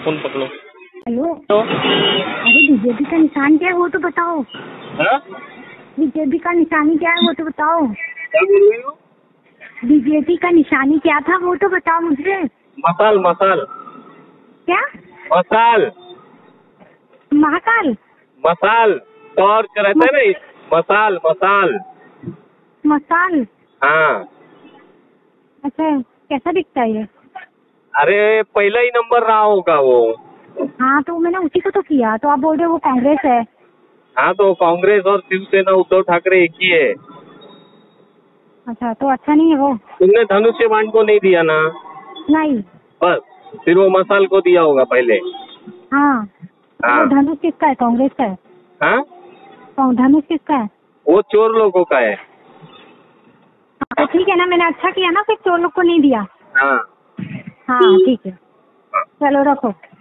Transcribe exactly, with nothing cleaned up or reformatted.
Phone पकड़ो। Hello. तो अरे बीजेपी का निशान क्या है वो तो बताओ। हाँ? बीजेपी का निशानी क्या है वो तो बताओ। क्या बोल रही हो? बीजेपी का निशानी क्या था वो तो बताओ मुझे। मसाल मसाल क्या? मसाल महाकाल। मसाल टॉर्च रहता है ना, मसाल मसाल। मसाल। हाँ। अच्छा कैसा दिखता है ये? अरे पहला ही नंबर रहा होगा वो। हाँ तो मैंने उसी को तो किया, तो आप बोल रहे हो वो कांग्रेस है। हाँ तो कांग्रेस और शिवसेना उद्धव ठाकरे एक ही है। अच्छा तो अच्छा नहीं है वो? तुमने धनुष्य बाण को नहीं दिया ना? नहीं। बस फिर वो मसाल को दिया होगा पहले। हाँ तो हाँ वो धनुष किसका है? कांग्रेस का है। हाँ, तो धनुष किसका है? वो चोर लोगों का है। तो ठीक है ना, मैंने अच्छा किया ना, फिर चोर लोग को नहीं दिया। हाँ हाँ ठीक है, चलो रखो।